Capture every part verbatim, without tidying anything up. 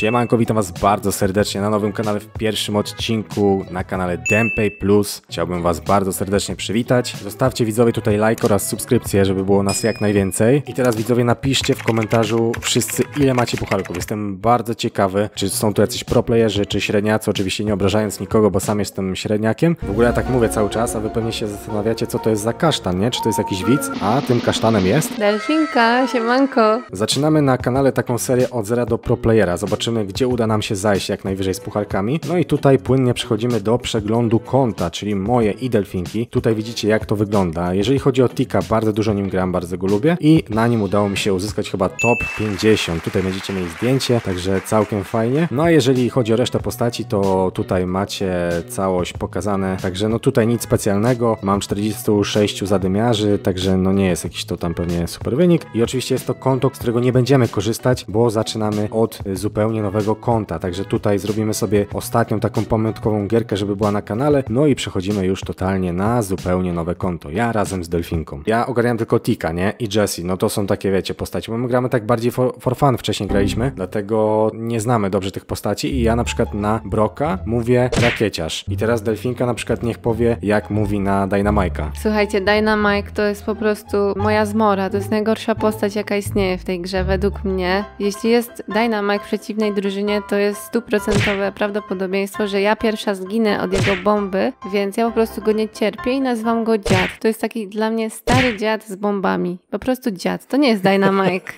Siemanko, witam was bardzo serdecznie na nowym kanale, w pierwszym odcinku na kanale Denpay Plus. Chciałbym was bardzo serdecznie przywitać. Zostawcie widzowie tutaj like oraz subskrypcję, żeby było nas jak najwięcej. I teraz widzowie napiszcie w komentarzu wszyscy, ile macie pucharków. Jestem bardzo ciekawy, czy są tu jacyś proplayerzy, czy średniacy, oczywiście nie obrażając nikogo, bo sam jestem średniakiem. W ogóle ja tak mówię cały czas, a wy pewnie się zastanawiacie, co to jest za kasztan, nie? Czy to jest jakiś widz? A tym kasztanem jest Delfinka, siemanko. Zaczynamy na kanale taką serię od zera do proplayera. Zobaczymy, gdzie uda nam się zajść jak najwyżej z pucharkami. No i tutaj płynnie przechodzimy do przeglądu konta, czyli moje i Delfinki. Tutaj widzicie, jak to wygląda. Jeżeli chodzi o Tika, bardzo dużo nim gram, bardzo go lubię i na nim udało mi się uzyskać chyba top pięćdziesiąt. Tutaj będziecie mieli zdjęcie, także całkiem fajnie. No a jeżeli chodzi o resztę postaci, to tutaj macie całość pokazane, także no tutaj nic specjalnego. Mam czterdziestu sześciu zadymiarzy, także no nie jest jakiś to tam pewnie super wynik. I oczywiście jest to konto, z którego nie będziemy korzystać, bo zaczynamy od zupełnie nowego konta, także tutaj zrobimy sobie ostatnią taką pamiątkową gierkę, żeby była na kanale, no i przechodzimy już totalnie na zupełnie nowe konto. Ja razem z Delfinką. Ja ogarniam tylko Tika, nie? I Jessie, no to są takie, wiecie, postaci, bo my gramy tak bardziej for, for fun, wcześniej graliśmy, dlatego nie znamy dobrze tych postaci i ja na przykład na Broka mówię rakieciarz. I teraz Delfinka na przykład niech powie, jak mówi na Dynamike'a. Słuchajcie, Dynamike to jest po prostu moja zmora, to jest najgorsza postać, jaka istnieje w tej grze, według mnie. Jeśli jest Dynamike w przeciwnej drużynie, to jest stuprocentowe prawdopodobieństwo, że ja pierwsza zginę od jego bomby, więc ja po prostu go nie cierpię i nazywam go dziad. To jest taki dla mnie stary dziad z bombami. Po prostu dziad. To nie jest Dynamike.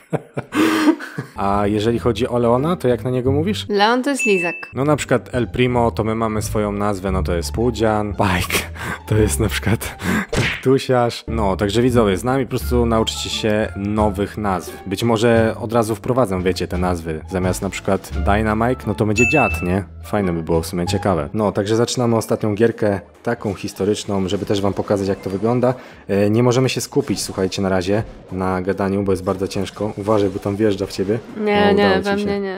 A jeżeli chodzi o Leona, to jak na niego mówisz? Leon to jest lizak. No na przykład El Primo, to my mamy swoją nazwę, no to jest Pudzian, Pike, to jest na przykład Kaktusiarz. No, także widzowie, z nami po prostu nauczycie się nowych nazw. Być może od razu wprowadzę, wiecie, te nazwy. Zamiast na przykład Dynamike, no to będzie dziad, nie? Fajne by było, w sumie ciekawe. No, także zaczynamy ostatnią gierkę, taką historyczną, żeby też wam pokazać, jak to wygląda. E, nie możemy się skupić, słuchajcie, na razie na gadaniu, bo jest bardzo ciężko. Uważaj, bo tam wjeżdża w ciebie. Nie, no, nie, we mnie nie.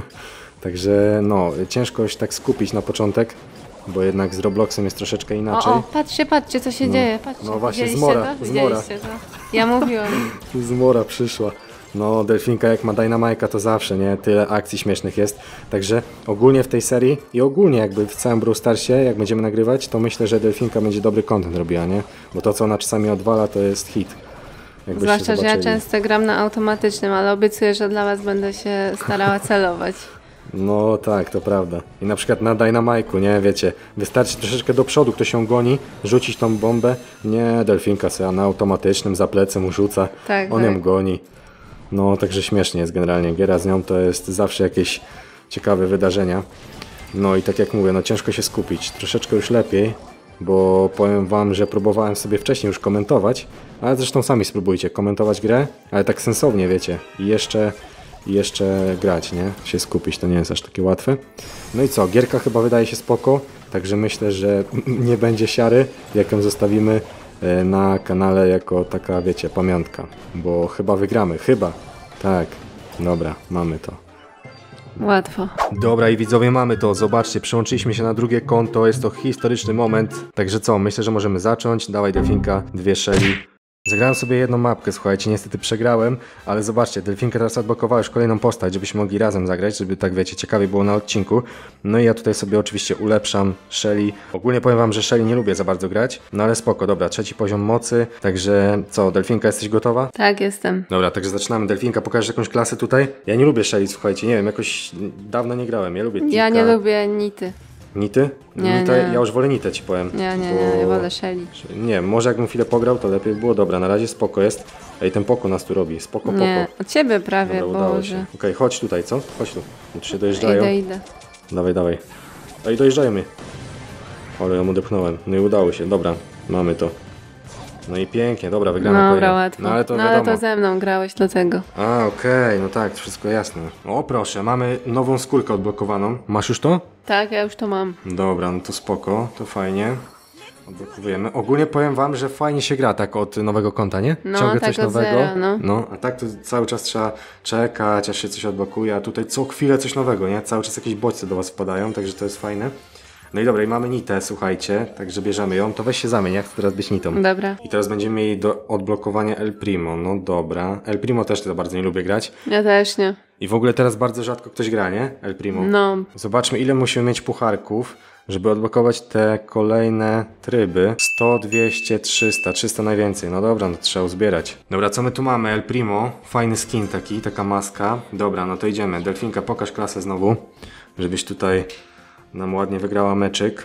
Także no, ciężko się tak skupić na początek, bo jednak z Robloxem jest troszeczkę inaczej. O, o, patrzcie, patrzcie, co się no. dzieje. Patrzcie. No właśnie, Widzieliście zmora, to? zmora. Widzieliście to? Ja mówiłam. Zmora przyszła. No, Delfinka jak ma Dynamike'a, to zawsze, nie? Tyle akcji śmiesznych jest. Także ogólnie w tej serii i ogólnie jakby w całym Brawl Starsie, jak będziemy nagrywać, to myślę, że Delfinka będzie dobry content robiła, nie? Bo to, co ona czasami odwala, to jest hit. Zwłaszcza, że ja często gram na automatycznym, ale obiecuję, że dla was będę się starała celować. No tak, to prawda. I na przykład na Dynamike'u, nie, wiecie, wystarczy troszeczkę do przodu, ktoś ją goni, rzucić tą bombę, nie, Delfinka sobie na automatycznym za plecem mu rzuca, tak, on tak. ją goni. No, także śmiesznie jest generalnie, giera z nią to jest zawsze jakieś ciekawe wydarzenia. No i tak jak mówię, no ciężko się skupić, troszeczkę już lepiej, bo powiem wam, że próbowałem sobie wcześniej już komentować, ale zresztą sami spróbujcie komentować grę, ale tak sensownie, wiecie, i jeszcze... I jeszcze grać, nie? Się skupić, to nie jest aż takie łatwe. No i co, gierka chyba wydaje się spoko, także myślę, że nie będzie siary, jak ją zostawimy na kanale jako taka, wiecie, pamiątka, bo chyba wygramy, chyba. Tak, dobra, mamy to. Łatwo. Dobra i widzowie, mamy to, zobaczcie, przyłączyliśmy się na drugie konto, jest to historyczny moment, także co, myślę, że możemy zacząć. Dawaj Delfinka, dwie Shelly. Zagrałem sobie jedną mapkę, słuchajcie, niestety przegrałem, ale zobaczcie, Delfinka teraz odblokowała już kolejną postać, żebyśmy mogli razem zagrać, żeby tak, wiecie, ciekawie było na odcinku. No i ja tutaj sobie oczywiście ulepszam Shelly. Ogólnie powiem wam, że Shelly nie lubię za bardzo grać, no ale spoko, dobra, trzeci poziom mocy, także co, Delfinka, jesteś gotowa? Tak, jestem. Dobra, także zaczynamy. Delfinka, pokażesz jakąś klasę tutaj? Ja nie lubię Shelly, słuchajcie, nie wiem, jakoś dawno nie grałem, ja lubię Tika. Ja nie lubię Nity. Nity? Nie, Nitę, nie. Ja już wolę Nitę, ci powiem. Nie, nie, bo... nie, ja wolę Shelly. Nie, może jakbym chwilę pograł, to lepiej było. Dobra, na razie spoko jest. Ej, ten poko nas tu robi. Spoko, poko. Nie, od ciebie prawie, Dobra, udało Boże. się. Okej, okay, chodź tutaj, co? Chodź tu. Tu się dojeżdżają. Idę, idę. Dawaj, dawaj. Ej, dojeżdżają mnie. Ale ją odepchnąłem. No i udało się. Dobra, mamy to. No i pięknie, dobra, wygramy. Dobra, kolejne. łatwo. No ale to no, wiadomo. ale to ze mną grałeś, dlatego. A, okej, okay, no tak, to wszystko jasne. O, proszę, mamy nową skórkę odblokowaną. Masz już to? Tak, ja już to mam. Dobra, no to spoko, to fajnie. Odblokowujemy. Ogólnie powiem wam, że fajnie się gra tak od nowego konta, nie? No, Ciągle tak coś od nowego. zera, no. no, a tak to cały czas trzeba czekać, aż się coś odblokuje, a tutaj co chwilę coś nowego, nie? Cały czas jakieś bodźce do was wpadają, także to jest fajne. No i dobra, i mamy Nitę, słuchajcie, także bierzemy ją. To weź się zamień, jak chcę teraz być Nitą. Dobra. I teraz będziemy mieli do odblokowania El Primo. No dobra. El Primo też to bardzo nie lubię grać. Ja też nie. I w ogóle teraz bardzo rzadko ktoś gra, nie? El Primo. No. Zobaczmy, ile musimy mieć pucharków, żeby odblokować te kolejne tryby. sto, dwieście, trzysta, trzysta najwięcej. No dobra, no trzeba uzbierać. Dobra, co my tu mamy? El Primo, fajny skin taki, taka maska. Dobra, no to idziemy. Delfinka, pokaż klasę znowu, żebyś tutaj nam ładnie wygrała meczyk.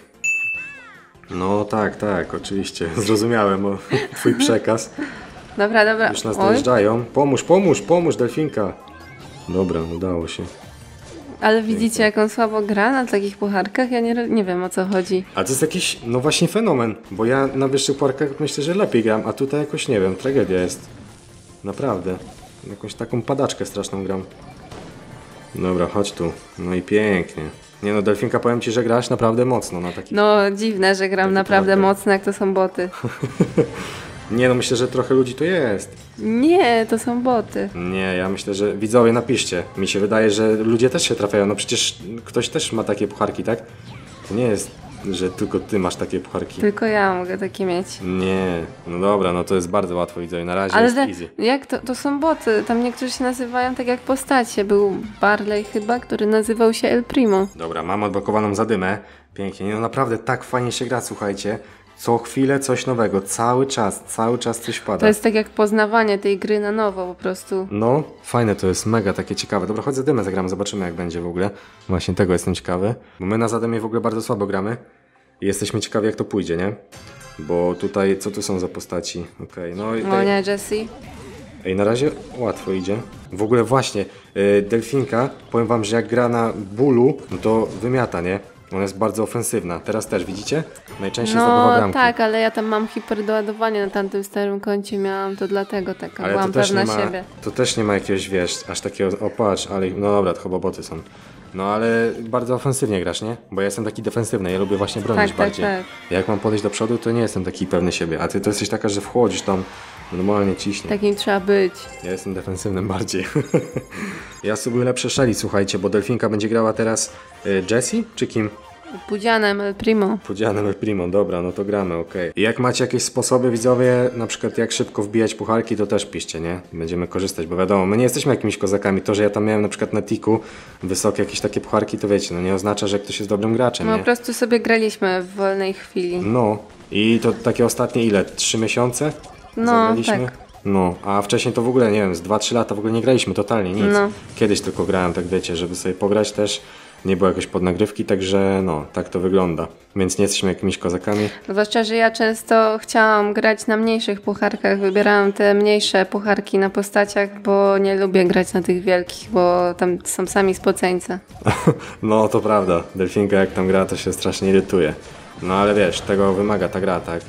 No tak, tak, oczywiście. Zrozumiałem o twój przekaz. Dobra, dobra. Już nas Oj. dojeżdżają. Pomóż, pomóż, pomóż, Delfinka. Dobra, udało się. Ale widzicie, jak on słabo gra na takich pucharkach? Ja nie, nie wiem, o co chodzi. A to jest jakiś, no właśnie fenomen, bo ja na wyższych pucharkach myślę, że lepiej gram, a tutaj jakoś nie wiem, tragedia jest. Naprawdę. Jakąś taką padaczkę straszną gram. Dobra, chodź tu. No i pięknie. Nie no, Delfinka, powiem ci, że grasz naprawdę mocno na takich... No, dziwne, że gram Taki naprawdę pucharek. mocno, jak to są boty. Nie no, myślę, że trochę ludzi tu jest. Nie, to są boty. Nie, ja myślę, że widzowie, napiszcie. Mi się wydaje, że ludzie też się trafiają. No przecież ktoś też ma takie pucharki, tak? To nie jest, że tylko ty masz takie pucharki. Tylko ja mogę takie mieć. Nie, no dobra, no to jest bardzo łatwo, widzowie. Na razie Ale jest te, easy. jak to, to są boty? Tam niektórzy się nazywają tak jak postacie. Był Barley chyba, który nazywał się El Primo. Dobra, mam odblokowaną zadymę. Pięknie. No naprawdę tak fajnie się gra, słuchajcie. Co chwilę coś nowego, cały czas, cały czas coś pada. To jest tak jak poznawanie tej gry na nowo po prostu. No, fajne to jest, mega takie ciekawe. Dobra, chodź zadymę zagramy, zobaczymy jak będzie w ogóle. Właśnie tego jestem ciekawy. Bo my na zadymie w ogóle bardzo słabo gramy. I jesteśmy ciekawi jak to pójdzie, nie? Bo tutaj, co tu są za postaci? Okej, okay, no i O tej... nie, Jessie. Ej, na razie łatwo idzie. W ogóle właśnie, yy, Delfinka, powiem wam, że jak gra na bólu, no to wymiata, nie? Ona jest bardzo ofensywna. Teraz też, widzicie? Najczęściej zdobywa No bramki. tak, ale ja tam mam hiperdoładowanie na tamtym starym koncie miałam, to dlatego taka Ale byłam to też, pewna nie ma, siebie. to też nie ma jakiegoś, wiesz, aż takiego, o patrz, ale, no dobra, to chyba boty są. No ale bardzo ofensywnie grasz, nie? Bo ja jestem taki defensywny, ja lubię właśnie bronić Tak, tak, bardziej. tak. Jak mam podejść do przodu, to nie jestem taki pewny siebie, a ty to jesteś taka, że wchodzisz tam, normalnie ciśnie. Takim trzeba być. Ja jestem defensywnym bardziej. Ja spróbuję lepsze szali, słuchajcie, bo Delfinka będzie grała teraz y, Jessie, czy kim? Pudzianem El Primo. Pudzianem El Primo, dobra, no to gramy, okej. Okay. Jak macie jakieś sposoby, widzowie, na przykład jak szybko wbijać pucharki, to też piszcie, nie? Będziemy korzystać, bo wiadomo, my nie jesteśmy jakimiś kozakami. To, że ja tam miałem na przykład na tiku wysokie jakieś takie pucharki, to wiecie, no nie oznacza, że ktoś jest dobrym graczem, No nie? po prostu sobie graliśmy w wolnej chwili. No, i to takie ostatnie ile? Trzy miesiące? No, Zagraliśmy? tak. No, a wcześniej to w ogóle, nie wiem, z dwa trzy lata w ogóle nie graliśmy totalnie, nic. No. Kiedyś tylko grałem, tak wiecie, żeby sobie pograć też. Nie było jakoś pod nagrywki, także no, tak to wygląda. Więc nie jesteśmy jakimiś kozakami. Zwłaszcza, że ja często chciałam grać na mniejszych pucharkach. Wybierałam te mniejsze pucharki na postaciach, bo nie lubię grać na tych wielkich, bo tam są sami spoceńce. No, to prawda. Delfinka jak tam gra, to się strasznie irytuje. No, ale wiesz, tego wymaga ta gra, tak?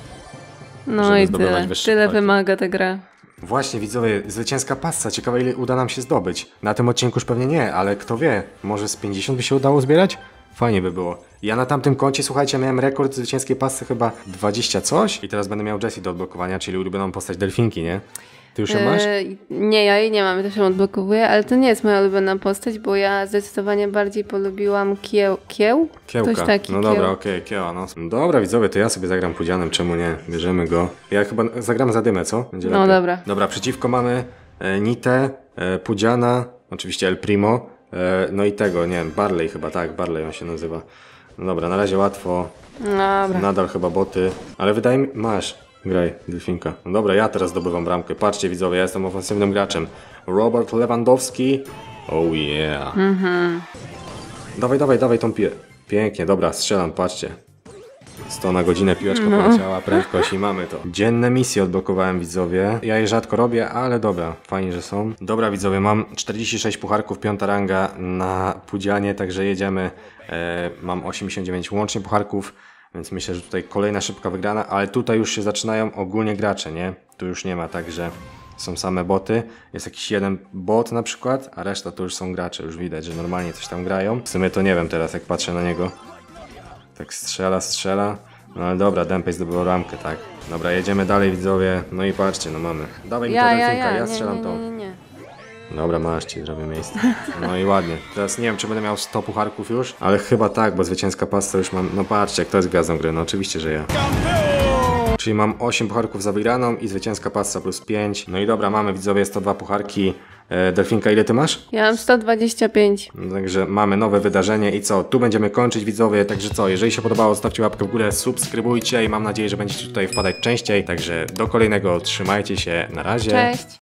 No Żeby i zdobywać tyle. wyższe Tyle pucharki. wymaga ta gra. Właśnie, widzowie, zwycięska passa. Ciekawe, ile uda nam się zdobyć. Na tym odcinku już pewnie nie, ale kto wie, może z pięćdziesiąt by się udało zbierać? Fajnie by było. Ja na tamtym koncie, słuchajcie, miałem rekord zwycięskiej passy chyba dwadzieścia coś i teraz będę miał Jessie do odblokowania, czyli ulubioną postać Delfinki, nie? Ty już ją masz? E, nie, ja jej nie mam, też ją odblokowuję, ale to nie jest moja ulubiona postać, bo ja zdecydowanie bardziej polubiłam kieł. Kieł? Kiełka. Ktoś taki, no kieł. dobra, okej, okay, kieła, no. Dobra, widzowie, to ja sobie zagram Pudzianem, czemu nie? Bierzemy go. Ja chyba zagram za dymę, co? Będzie No lepiej. dobra. Dobra, przeciwko mamy e, Nitę, e, Pudziana, oczywiście El Primo, e, no i tego, nie wiem, Barley chyba, tak, Barley on się nazywa. No dobra, na razie łatwo, Dobra. nadal chyba boty, ale wydaje mi... Masz. Graj, Delfinka. No dobra, ja teraz zdobywam bramkę. Patrzcie, widzowie, ja jestem ofensywnym graczem. Robert Lewandowski. Oh yeah. Mhm. Dawaj, dawaj, dawaj tą piłę. Pięknie, dobra, strzelam, patrzcie. sto na godzinę piłeczka No. poleciała, prędkość i mamy to. Dzienne misje odblokowałem, widzowie. Ja je rzadko robię, ale dobra, fajnie, że są. Dobra, widzowie, mam czterdzieści sześć pucharków, piąta ranga na Pudzianie, także jedziemy. E, mam osiemdziesiąt dziewięć łącznie pucharków. Więc myślę, że tutaj kolejna szybka wygrana, ale tutaj już się zaczynają ogólnie gracze, nie? Tu już nie ma tak, że są same boty. Jest jakiś jeden bot na przykład, a reszta to już są gracze. Już widać, że normalnie coś tam grają. W sumie to nie wiem teraz, jak patrzę na niego. Tak strzela, strzela. No ale dobra, Dempej zdobył ramkę, tak. Dobra, jedziemy dalej, widzowie. No i patrzcie, no mamy. Dawaj mi to Ja, ja, Delfinka, ja, ja nie, strzelam nie, tą. nie, nie, nie. Dobra, masz ci, zrobię miejsce. No i ładnie. Teraz nie wiem, czy będę miał sto pucharków już, ale chyba tak, bo zwycięska pasta już mam. No patrzcie, kto jest gwiazdą gry. No oczywiście, że ja. Czyli mam osiem pucharków za wygraną i zwycięska passa plus pięć. No i dobra, mamy widzowie sto dwa pucharki. E, Delfinka, ile ty masz? Ja mam sto dwadzieścia pięć. No, także mamy nowe wydarzenie i co? Tu będziemy kończyć, widzowie, także co? Jeżeli się podobało, zostawcie łapkę w górę, subskrybujcie i mam nadzieję, że będziecie tutaj wpadać częściej. Także do kolejnego, trzymajcie się, na razie. Cześć!